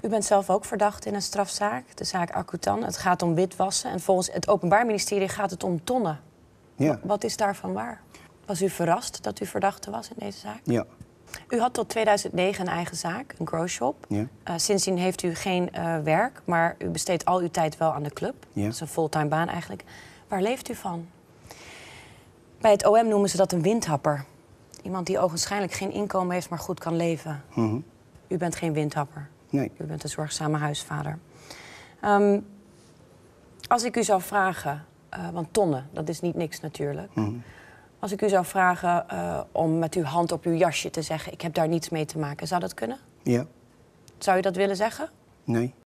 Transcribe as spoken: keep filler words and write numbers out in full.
U bent zelf ook verdacht in een strafzaak, de zaak Akutan. Het gaat om witwassen en volgens het Openbaar Ministerie gaat het om tonnen. Ja. Wat is daarvan waar? Was u verrast dat u verdachte was in deze zaak? Ja. U had tot tweeduizend negen een eigen zaak, een growshop. Ja. Uh, sindsdien heeft u geen uh, werk, maar u besteedt al uw tijd wel aan de club. Ja. Dat is een fulltime baan eigenlijk. Waar leeft u van? Bij het O M noemen ze dat een windhapper. Iemand die ogenschijnlijk geen inkomen heeft, maar goed kan leven. Mm-hmm. U bent geen windhapper. Nee. U bent een zorgzame huisvader. Um, als ik u zou vragen, uh, want tonnen, dat is niet niks natuurlijk. Mm-hmm. Als ik u zou vragen uh, om met uw hand op uw jasje te zeggen, ik heb daar niets mee te maken, zou dat kunnen? Ja. Zou u dat willen zeggen? Nee.